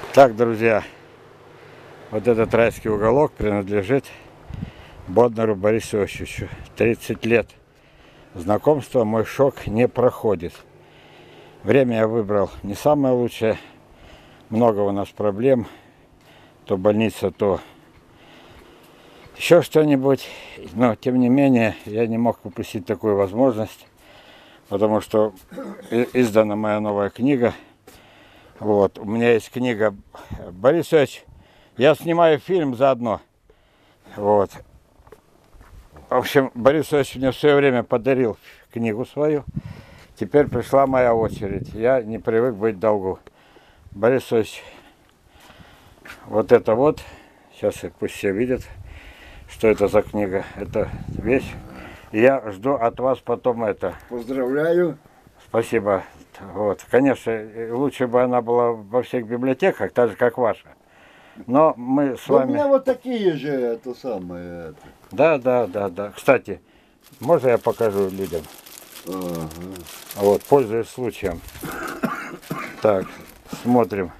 Так, друзья, вот этот райский уголок принадлежит Боднару Борису Иосифовичу. 30 лет знакомства, мой шок не проходит. Время я выбрал не самое лучшее. Много у нас проблем. То больница, то еще что-нибудь. Но, тем не менее, я не мог упустить такую возможность, потому что издана моя новая книга. Вот, у меня есть книга Борис Ильич, я снимаю фильм заодно. Вот. В общем, Борис Ильич мне в свое время подарил книгу свою. Теперь пришла моя очередь. Я не привык быть в долгу. Борис Ильич, вот это вот, сейчас пусть все видят, что это за книга. Это вещь. И я жду от вас потом это. Поздравляю. Спасибо. Вот. Конечно, лучше бы она была во всех библиотеках, так же, как ваша. Но мы с вами... У меня вот такие же, это самое. Да. Кстати, можно я покажу людям? Ага. Вот, пользуясь случаем. Так, смотрим.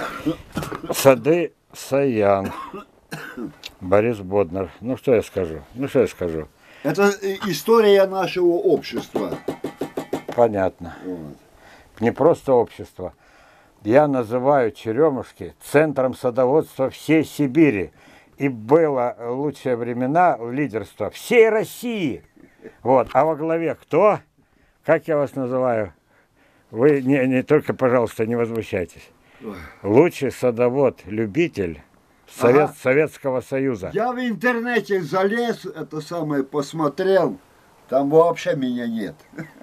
Сады Саян. Борис Боднар. Ну, что я скажу? Это история нашего общества. Понятно. Вот. Не просто общество. Я называю Черемушки центром садоводства всей Сибири. И было лучшие времена лидерства всей России. Вот. А во главе кто? Как я вас называю? Вы не только, пожалуйста, не возмущайтесь. Лучший садовод-любитель Советского Союза. Я в интернете залез, это самое, посмотрел. Там вообще меня нет.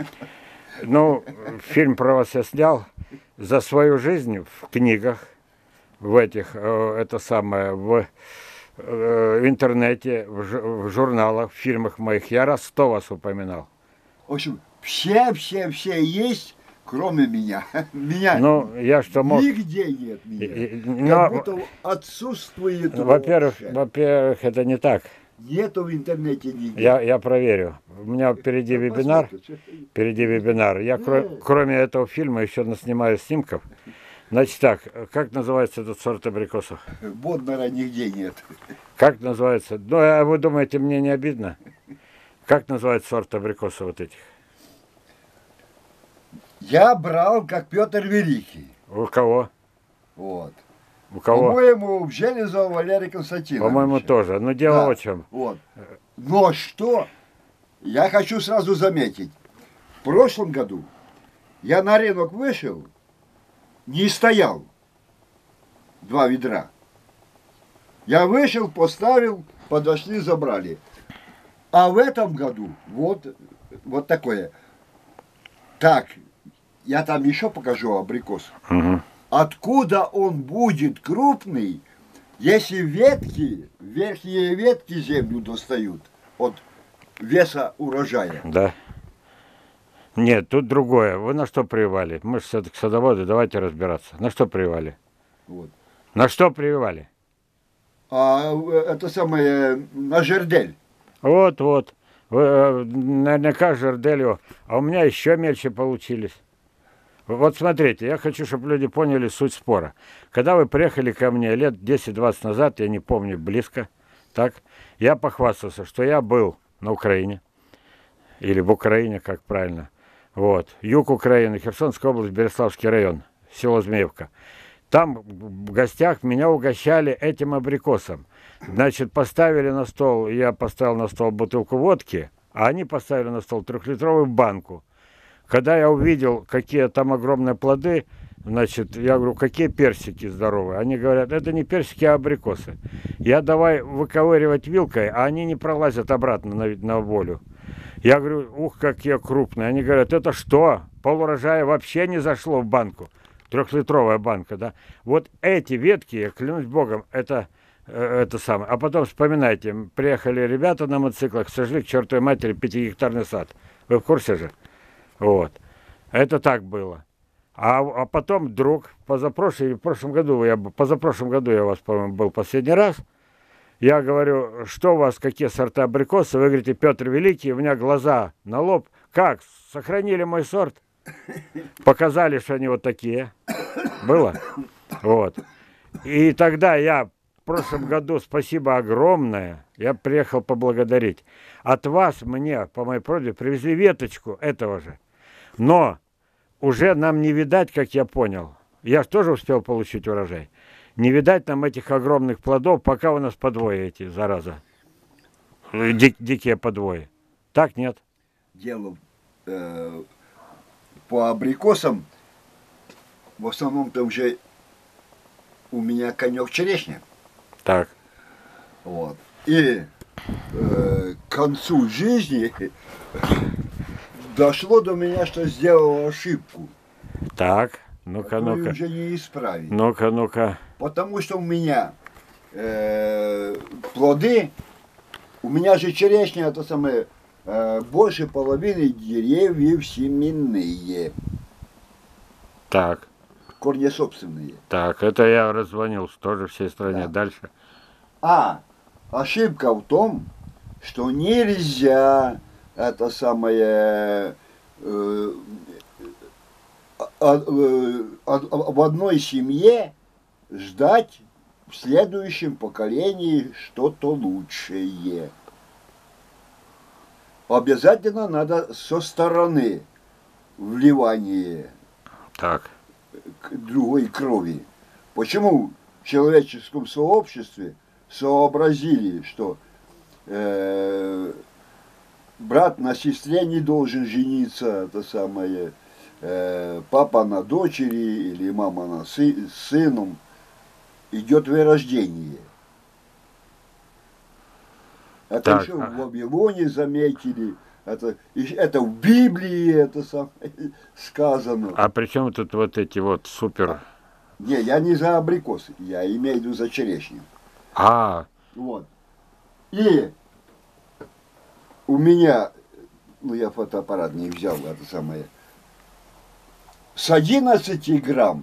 Ну, фильм про вас я снял. За свою жизнь в книгах, в этих, это самое, в интернете, в журналах, в фильмах моих, я раз 100 вас упоминал. В общем, все есть, кроме меня. Меня ну, я что мог... нигде нет меня. Как будто отсутствует. Во-первых, это не так. Нету в интернете нигде. Я проверю. У меня впереди вебинар. Я кроме этого фильма еще наснимаю снимков. Значит так, как называется этот сорт абрикосов? Боднара нигде нет. Как называется? Ну, а вы думаете, мне не обидно? Как называется сорт абрикосов вот этих? Я брал, как Петр Великий. У кого? Вот. У кого? По-моему, у Железова Валерия Константиновича. По-моему, тоже. Но дело в чем. Вот. Но что? Я хочу сразу заметить. В прошлом году я на рынок вышел, не стоял 2 ведра. Я вышел, поставил, подошли, забрали. А в этом году вот такое. Так, я там еще покажу абрикос. Угу. Откуда он будет крупный, если ветки, верхние ветки землю достают от веса урожая? Да. Нет, тут другое. Вы на что прививали? Мы же все-таки садоводы, давайте разбираться. На что прививали? Вот. На что прививали? А это самое, на жердель. Вот. Вы наверняка жерделью, а у меня еще мельче получились. Вот смотрите, я хочу, чтобы люди поняли суть спора. Когда вы приехали ко мне лет 10-20 назад, я не помню близко, так, я похвастался, что я был на Украине, или в Украине, как правильно. Вот, юг Украины, Херсонская область, Береславский район, село Змеевка. Там в гостях меня угощали этим абрикосом. Значит, поставили на стол, я поставил на стол бутылку водки, а они поставили на стол 3-литровую банку. Когда я увидел, какие там огромные плоды, значит, я говорю, какие персики здоровые? Они говорят, это не персики, а абрикосы. Я давай выковыривать вилкой, а они не пролазят обратно на волю. Я говорю, ух, какие крупные. Они говорят, это что? Полурожая вообще не зашло в банку. 3-литровая банка, да? Вот эти ветки, я клянусь Богом, это самое. А потом вспоминайте, приехали ребята на мотоциклах, сожгли к чертовой матери 5-гектарный сад. Вы в курсе же? Вот. Это так было. А потом вдруг, позапрошлом году я вас, по-моему, был последний раз. Я говорю, что у вас, какие сорта абрикоса? Вы говорите, Петр Великий, у меня глаза на лоб. Как? Сохранили мой сорт? Показали, что они вот такие. Было? Вот. И тогда я в прошлом году, спасибо огромное, я приехал поблагодарить. От вас мне, по моей просьбе, привезли веточку этого же. Но уже нам не видать, как я понял. Я же тоже успел получить урожай. Не видать нам этих огромных плодов, пока у нас подвои эти, зараза. Дикие подвои. Так нет? Дело по абрикосам, в основном-то уже у меня конек черешня. Так. Вот. И к концу жизни дошло до меня, что сделал ошибку. Так. Ну-ка, Которую ну-ка. уже не исправить. Ну-ка, ну-ка. Потому что у меня плоды, у меня же черешня, это самое, больше половины деревьев семенные, Так. корнесобственные. Так, это я раззвонил тоже всей стране. Да. Дальше. А ошибка в том, что нельзя это самое в одной семье ждать в следующем поколении что-то лучшее. Обязательно надо со стороны вливание Так. другой крови. Почему в человеческом сообществе сообразили, что брат на сестре не должен жениться, это самое, папа на дочери или мама на сыном, идет вырождение. Это Так, еще в Вавилоне заметили, это в Библии это самое сказано. А при чем тут вот эти вот супер... Не, я не за абрикосы, я имею в виду за черешню. А, Вот. И у меня, ну я фотоаппарат не взял, это самое, с 11 грамм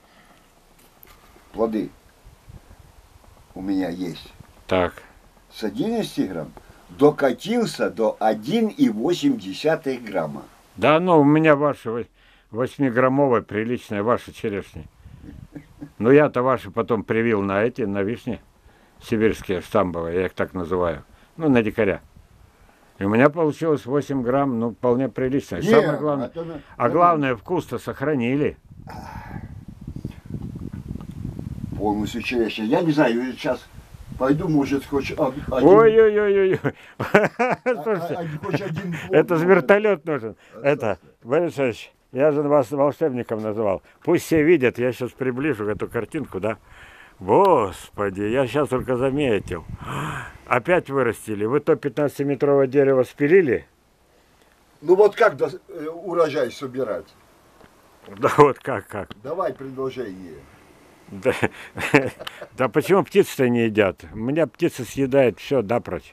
плоды у меня есть. так. С 11 грамм докатился до 1,8 грамма. Да, ну, у меня ваша 8-граммовая приличная, ваша черешня. Ну, я-то ваши потом привил на эти, на вишни. Сибирские, штамбовые, я их так называю. Ну, на дикаря. И у меня получилось 8 грамм, ну, вполне прилично. И самое главное, главное, вкус-то сохранили. Полностью черешня. Я не знаю, сейчас пойду, может, хоть один... Ой-ой-ой-ой. Хоть один плод, Это же вертолет нужен. Это, Отлично. Борис Ильич, я же вас волшебником называл. Пусть все видят, я сейчас приближу эту картинку, да? Господи, я сейчас только заметил. Опять вырастили. Вы то 15-метровое дерево спилили? Ну вот как урожай собирать? Да вот как. Давай предложение. Да, да почему птицы-то не едят? У меня птицы съедают все напрочь.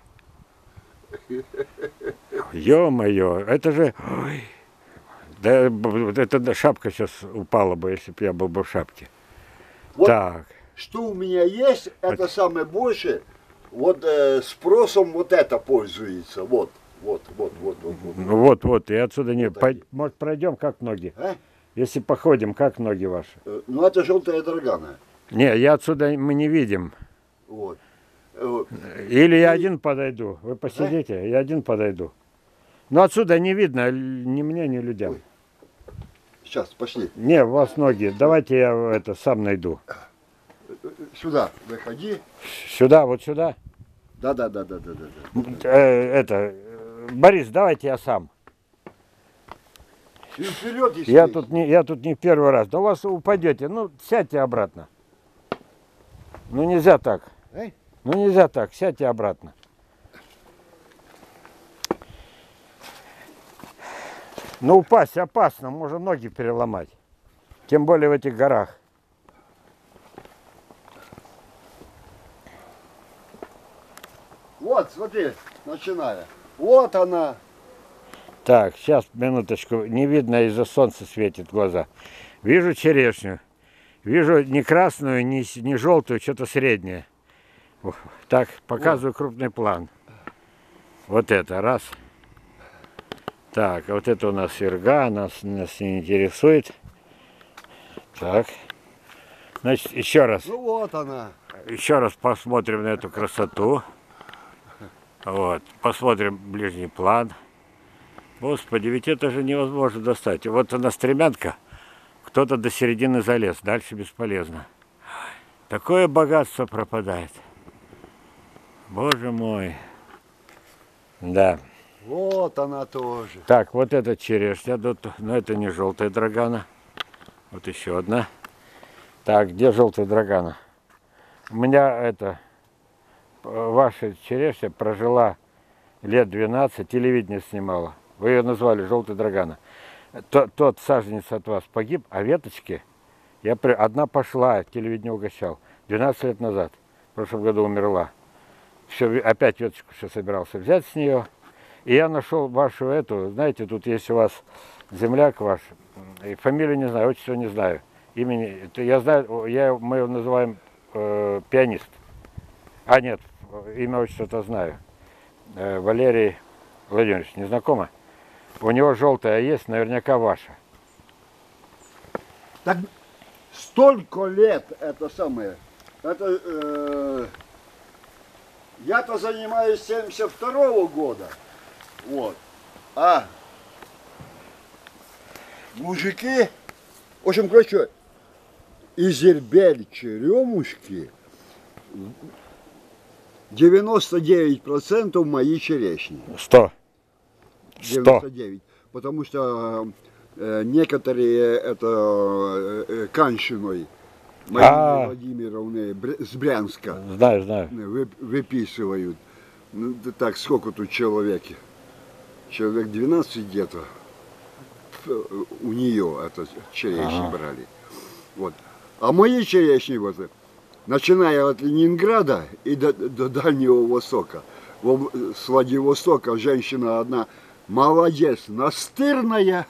Ё-моё, это же... Ой, да, это шапка сейчас упала бы, если бы я был бы в шапке. Вот Так. что у меня есть, это самое больше, вот спросом вот это пользуется. Вот. Ну вот, и отсюда не... Вот Может, пройдем, как ноги? А? Если походим, как ноги ваши? Ну это желтая драгана. Не, я отсюда мы не видим. Вот. Или я один подойду. Вы посидите, я один подойду. Но отсюда не видно ни мне, ни людям. Ой. Сейчас, пошли. Не, у вас ноги. Давайте я это сам найду. Сюда, выходи. Сюда, вот сюда. Да. Борис, давайте я сам. И вперед, Я тут не в первый раз. Но у вас упадете. Ну, сядьте обратно. Ну, нельзя так. Ну, нельзя так. Сядьте обратно. Ну, упасть опасно. Можно ноги переломать. Тем более в этих горах. Вот, смотри, начиная. Вот она. Так, сейчас, минуточку. Не видно, из-за солнца светит глаза. Вижу черешню. Вижу не красную, не желтую, что-то среднее. Так, показываю крупный план. Вот это, раз. Так, вот это у нас серга, нас не интересует. Так. Значит, еще раз. Ну вот она. Еще раз посмотрим на эту красоту. Вот. Посмотрим ближний план. Господи, ведь это же невозможно достать. Вот она стремянка. Кто-то до середины залез. Дальше бесполезно. Такое богатство пропадает. Боже мой. Да. Вот она тоже. Так, вот это черешня. Но это не желтая драгана. Вот еще одна. Так, где желтая драгана? У меня это... Ваша черешня прожила лет 12, телевидение снимала. Вы ее назвали желтая драгана. Тот саженец от вас погиб, а веточки... Одна пошла, телевидение угощал. 12 лет назад. В прошлом году умерла. Все, опять веточку все собирался взять с нее. И я нашел вашу эту, знаете, тут есть у вас земляк ваш, и фамилию не знаю, отчество не знаю, имени, я знаю, мы его называем пианист. А нет, имя отчество-то знаю. Валерий Владимирович, не знакомо? У него желтая есть, наверняка ваша. Так столько лет это самое. Это я-то занимаюсь с 72-го года. Вот. А мужики, в общем, короче, Изербель черемушки 99% мои черешни. 100. 99. Потому что некоторые это Каншиной Марине Владимировны с Брянска Знаю. выписывают. Ну, так, сколько тут человек? Человек 12 где-то у нее это черешни брали. Вот. А мои черешни, вот, начиная от Ленинграда и до Дальнего Востока. С Владивостока женщина одна, молодец, настырная.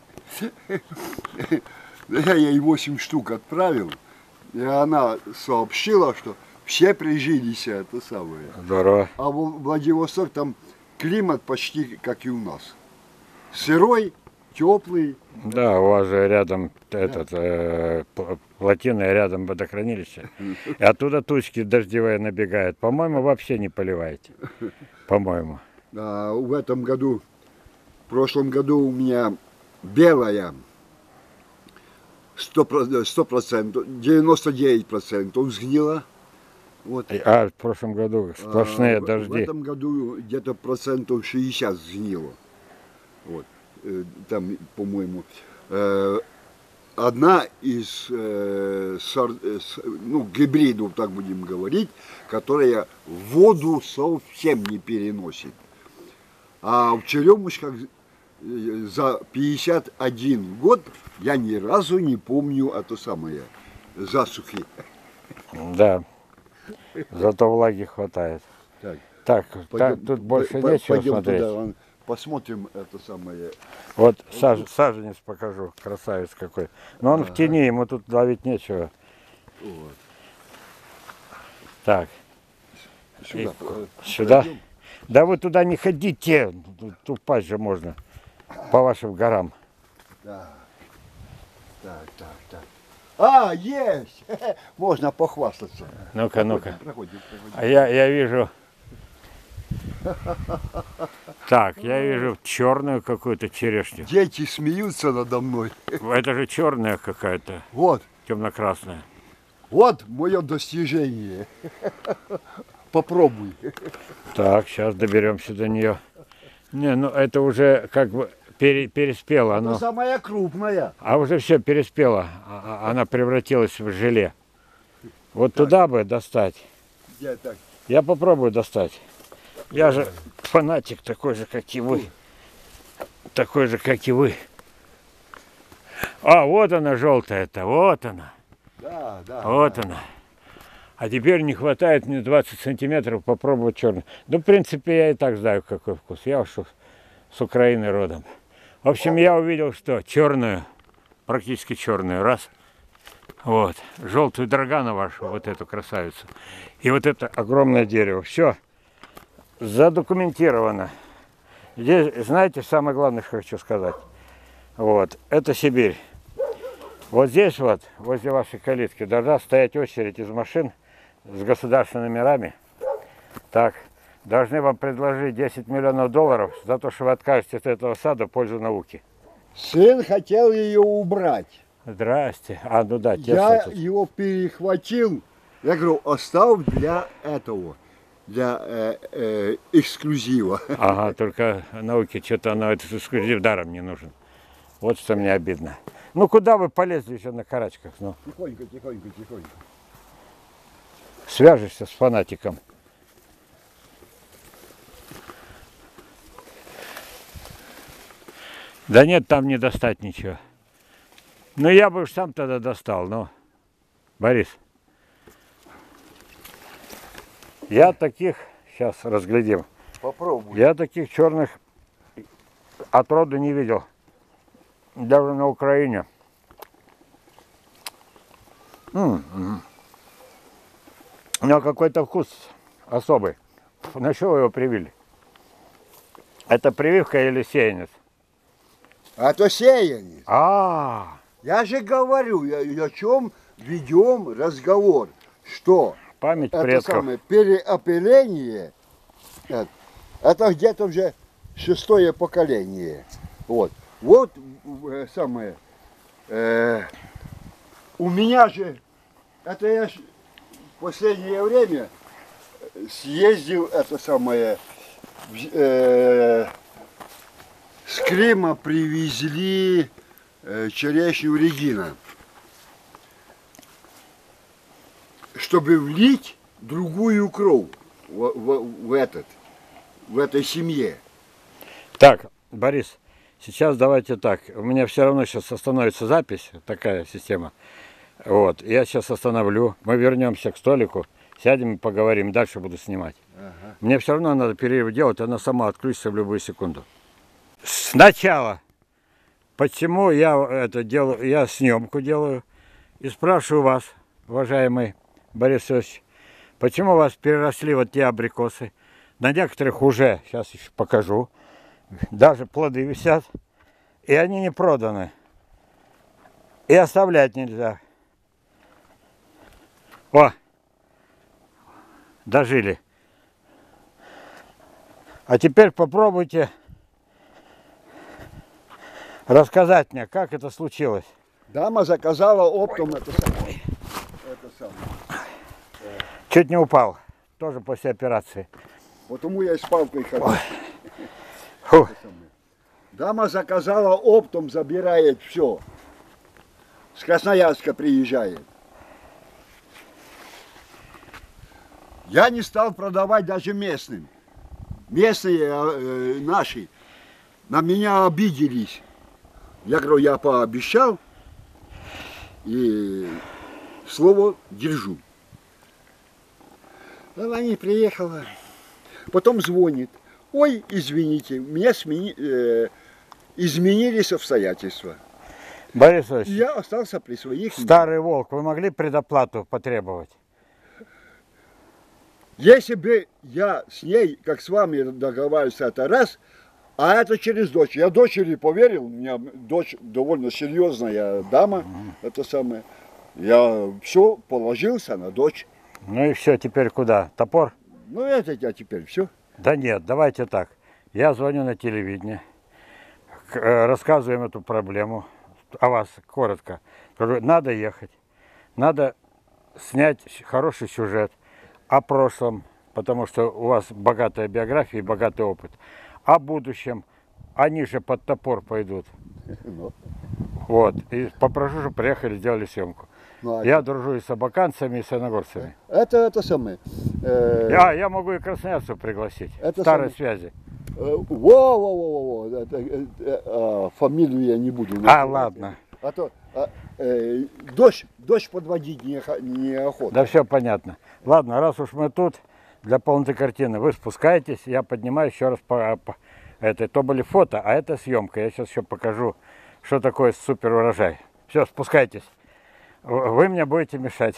Я ей 8 штук отправил, и она сообщила, что все прижились, это самое. Здорово. А Владивосток там климат почти как и у нас. Сырой, теплый. Да, у вас же рядом плотина, рядом водохранилище. И оттуда тучки дождевые набегают. По-моему, вообще не поливаете. По-моему. А в этом году, в прошлом году у меня белая 100%, 99% сгнила. Вот. А в прошлом году сплошные дожди. В этом году где-то 60% сгнило. Вот. Там, по-моему, одна из гибридов, так будем говорить, которая воду совсем не переносит. А в черемушках за 51 год я ни разу не помню это самое засухи. Да. Зато влаги хватает. Так, тут больше нечего смотреть. Туда, посмотрим это самое. Вот саженец покажу, красавец какой. Но он в тени, ему тут ловить нечего. Вот. Так. Сюда. Сюда? Да вы туда не ходите, тут упасть же можно. По вашим горам. Так. А, есть! Можно похвастаться. Ну-ка, ну-ка. Проходим. А я вижу... Так, я вижу черную какую-то черешню. Дети смеются надо мной. Это же черная какая-то, Вот. темно-красная. Вот мое достижение. Попробуй. Так, сейчас доберемся до нее. Не, ну это уже как бы переспело. Это самая крупная. А уже все переспело. Она превратилась в желе. Вот так. Туда бы достать. Где так? Я попробую достать. Я же фанатик такой же, как и вы. Такой же, как и вы. А, вот она желтая-то, вот она. Да. Вот она. А теперь не хватает мне 20 сантиметров попробовать черный. Ну, в принципе, я и так знаю, какой вкус. Я уж с Украины родом. В общем, я увидел, что черную, практически черную, раз. Вот, желтую драгана вашу, вот эту красавицу. И вот это огромное дерево. Все задокументировано. Здесь, знаете, самое главное, что хочу сказать. Вот, это Сибирь. Вот здесь вот, возле вашей калитки, должна стоять очередь из машин с государственными номерами. Так, должны вам предложить 10 миллионов долларов за то, что вы откажетесь от этого сада в пользу науки. Сын хотел ее убрать. Здрасте. А, ну да, Я тут. его перехватил. Я говорю, оставь для этого, для эксклюзива. Ага, только науке что-то оно, этот эксклюзив даром не нужен. Вот что мне обидно. Ну куда вы полезли еще на карачках? Ну, Тихонько, тихонько, тихонько. свяжешься с фанатиком. Да нет, там не достать ничего. Ну я бы уж сам тогда достал, но... Борис. Я таких... Сейчас разглядим. Попробуй. Я таких черных отроду не видел. Даже на Украине. У него какой-то вкус особый. На что вы его привили? Это прививка или сеянец? А то сеянец. А, Я же говорю, о чем ведем разговор, что память это предков. самое переопыление, это где-то уже 6-е поколение. Вот, вот самое, у меня же, это я в последнее время съездил, это самое, с Крыма привезли черешню Регина, чтобы влить другую кровь в этой семье. Так, Борис, сейчас давайте так. У меня все равно сейчас остановится запись, такая система. Вот, я сейчас остановлю, мы вернемся к столику, сядем и поговорим, дальше буду снимать. Ага. Мне все равно надо перерыв делать, она сама отключится в любую секунду. Сначала, почему я это делаю, я съемку делаю и спрашиваю вас, уважаемый Борис Иосифович, почему у вас переросли вот те абрикосы? На некоторых уже, сейчас еще покажу, даже плоды висят, и они не проданы. И оставлять нельзя. О, дожили. А теперь попробуйте рассказать мне, как это случилось. Дама заказала оптом это самое. Чуть не упал, тоже после операции. Потому я и с палкой хожу. Фу. Дама заказала оптом, забирает все. С Красноярска приезжает. Я не стал продавать даже местным. Местные наши на меня обиделись. Я говорю, я пообещал и слово держу. Она не приехала. Потом звонит. Ой, извините, у меня изменились обстоятельства. Борис Ильич, Я остался при своих. старый волк, вы могли предоплату потребовать? Если бы я с ней, как с вами договаривался, это раз, а это через дочь. Я дочери поверил, у меня дочь довольно серьезная дама, это самое. Я все положился на дочь. Ну и все, теперь куда? Топор? Ну это я теперь все. Да нет, давайте так. Я звоню на телевидение, рассказываем эту проблему, о вас коротко. Говорю, надо ехать, надо снять хороший сюжет о прошлом, потому что у вас богатая биография и богатый опыт. О будущем, они же под топор пойдут. Вот, и попрошу, чтобы приехали, сделали съемку. Я дружу и с абаканцами, и с иногорцами. Это самое. Я могу и красноярцев пригласить, Это старой самое. связи. Фамилию я не буду. Ладно. А то дождь подводить неохота. Да все понятно. Ладно, раз уж мы тут, для полноты картины, вы спускаетесь, я поднимаю еще раз то были фото, а это съемка. Я сейчас еще покажу, что такое супер урожай. Все, спускайтесь. Вы мне будете мешать.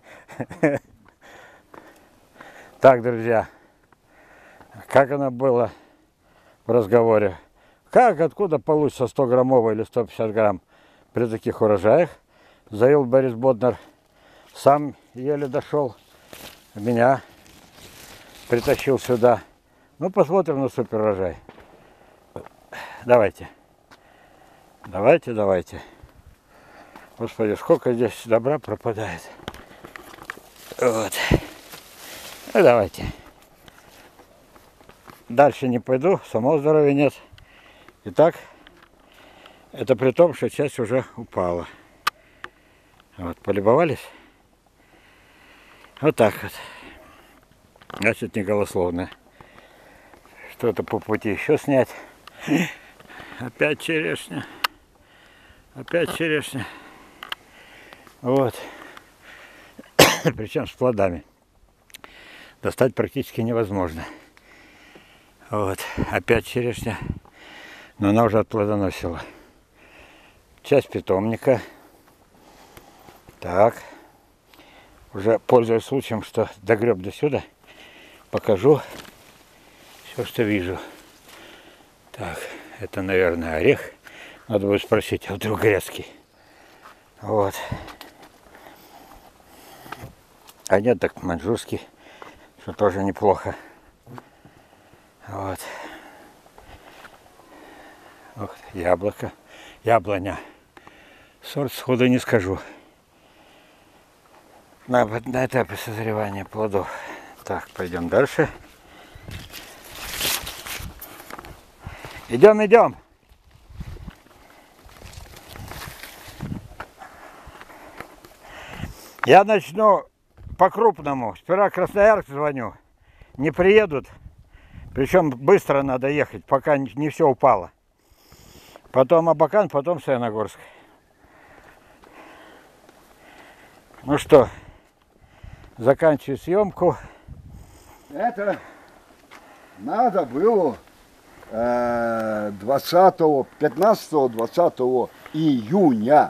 Так, друзья, как оно было в разговоре? Как, откуда получится 100 граммовый или 150 грамм при таких урожаях? Заил Борис Боднар. Сам еле дошел. Меня притащил сюда. Ну, посмотрим на супер урожай. Давайте. Давайте. Господи, сколько здесь добра пропадает. Вот. Ну, давайте. Дальше не пойду, самого здоровья нет. Итак, это при том, что часть уже упала. Вот, полюбовались? Вот так вот. Значит, не голословно. Что-то по пути еще снять. Опять черешня. Вот. Причем с плодами. Достать практически невозможно. Вот. Опять черешня. Но она уже отплодоносила. Часть питомника. Так. Уже пользуясь случаем, что догреб до сюда, покажу все, что вижу. Так, это, наверное, орех. Надо будет спросить, а вдруг грецкий. Вот. А нет, так маньчжурский, что тоже неплохо. Вот. Ох, яблоко. Яблоня. Сорт сходу не скажу. На этапе созревания плодов. Так, пойдем дальше. Идем. Я начну по-крупному. Сперва Красноярск звоню. Не приедут. Причем быстро надо ехать, пока не все упало. Потом Абакан, потом Саяногорск. Ну что, заканчиваю съемку. Это надо было 15-20 июня.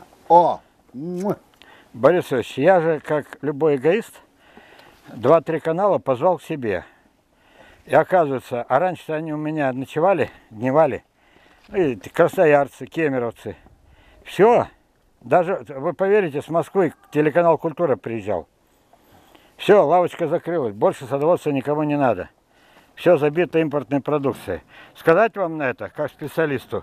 Борис Ильич, я же, как любой эгоист, 2-3 канала позвал к себе. И оказывается, а раньше они у меня ночевали, дневали. И красноярцы, кемеровцы. Все. Даже, вы поверите, с Москвы телеканал «Культура» приезжал. Все, лавочка закрылась. Больше садоводства никому не надо. Все забито импортной продукцией. Сказать вам на это, как специалисту.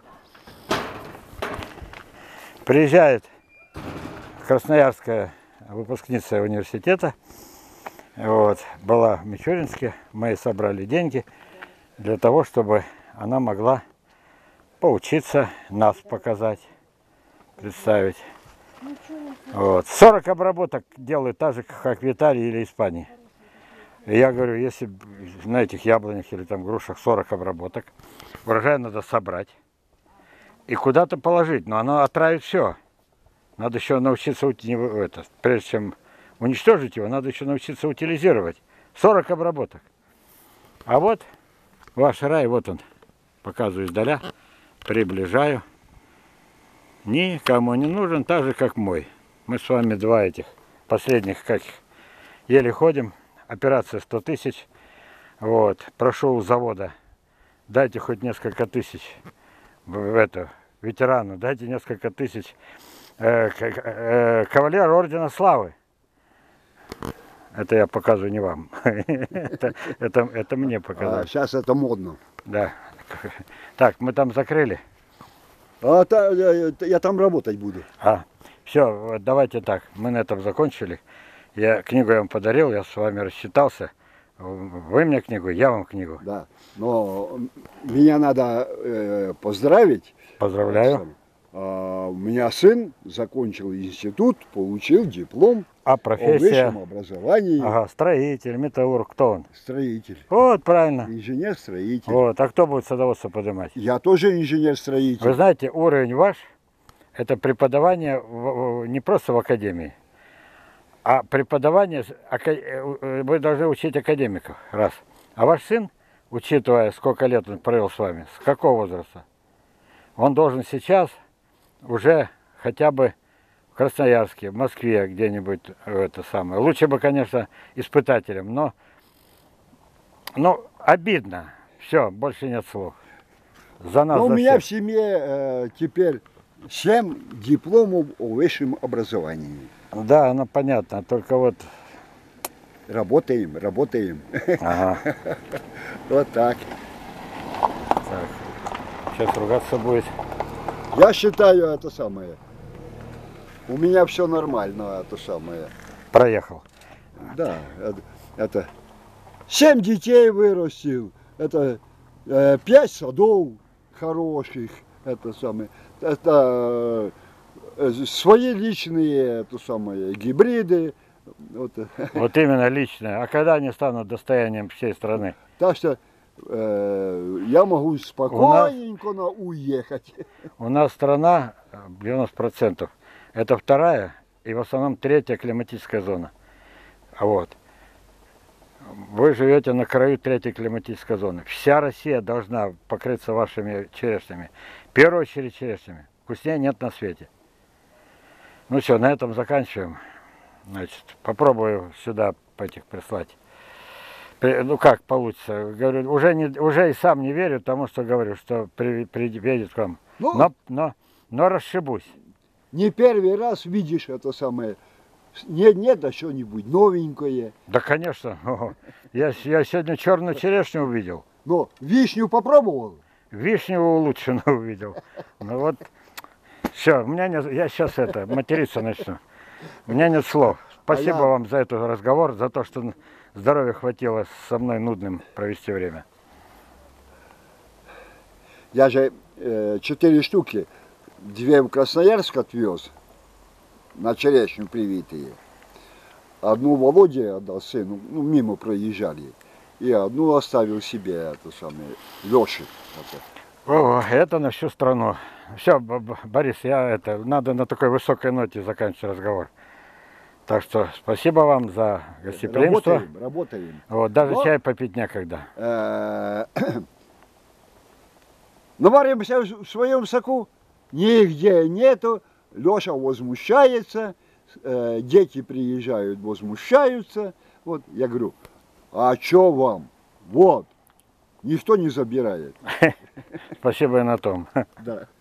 Приезжает красноярская выпускница университета. Вот, была в Мичуринске. Мы собрали деньги для того, чтобы она могла поучиться, нас показать, представить. Вот. 40 обработок делают так же, как в Италии или Испании. И я говорю, если на этих яблонях или там грушах 40 обработок, урожай надо собрать и куда-то положить, но оно отравит все. Надо еще научиться, прежде чем уничтожить его, надо еще научиться утилизировать. 40 обработок. А вот ваш рай, вот он, показываю издаля, приближаю. Никому не нужен, так же, как мой. Мы с вами два этих последних, как еле ходим. Операция 100 тысяч. Вот. Прошу у завода, дайте хоть несколько тысяч ветерану, дайте несколько тысяч. Кавалер ордена славы. Это я показываю не вам. Это мне показать. Сейчас это модно. Да. Так, мы там закрыли. Я там работать буду. Все, давайте так. Мы на этом закончили. Книгу я вам подарил, я с вами рассчитался. Вы мне книгу, я вам книгу. Да. Но меня надо поздравить. Поздравляю. У меня сын закончил институт, получил диплом А о профессия? высшем образовании. Ага, строитель, металлург, кто он? Строитель. Вот, правильно. Инженер-строитель. Вот, а кто будет садоводство поднимать? Я тоже инженер-строитель. Вы знаете, уровень ваш, это преподавание не просто в академии, а преподавание, вы должны учить академиков, раз. А ваш сын, учитывая, сколько лет он провел с вами, с какого возраста, он должен сейчас уже хотя бы в Красноярске, в Москве где-нибудь это самое. Лучше бы, конечно, испытателем, но обидно. Все, больше нет слов. За нас, Но за у меня всех. в семье теперь 7 дипломов о высшем образовании. Да, оно понятно, только вот... Работаем, работаем. Ага, Вот так. так. Сейчас ругаться будет. Я считаю это самое. У меня все нормально, это самое. Проехал. Да, это 7 детей вырастил, это 5 садов хороших, это самое. Это свои личные, это самое, гибриды. Вот. Вот именно личное. А когда они станут достоянием всей страны? Так что я могу спокойненько уехать. У нас страна 90%. Это вторая и в основном третья климатическая зона. Вот. Вы живете на краю третьей климатической зоны. Вся Россия должна покрыться вашими черешнями. В первую очередь черешнями. Вкуснее нет на свете. Ну все, на этом заканчиваем. Значит, попробую сюда этих прислать. Ну как получится? Говорю, уже и сам не верю тому, что говорю, что приедет к вам. Ну, Но расшибусь. не первый раз видишь это самое. Нет, да что-нибудь новенькое. Да, конечно. Я сегодня черную черешню увидел. Но вишню попробовал. Вишню улучшенную увидел. Ну вот, все, я сейчас материться начну. У меня нет слов. Спасибо вам за этот разговор, за то, что здоровья хватило со мной нудным провести время. Я же 4 штуки, 2 в Красноярск отвез, на черешню привитые. Одну Володе отдал сыну, ну, мимо проезжали. И одну оставил себе, это самое, Лёше. О, это на всю страну. Все, Борис, надо на такой высокой ноте заканчивать разговор. Так что спасибо вам за гостеприимство. Работаем. Вот, даже чай попить некогда. Наваримся в своем соку, нигде нету. Леша возмущается, дети приезжают, возмущаются. Вот, я говорю, а что вам? Вот, никто не забирает. Спасибо и на том. Да.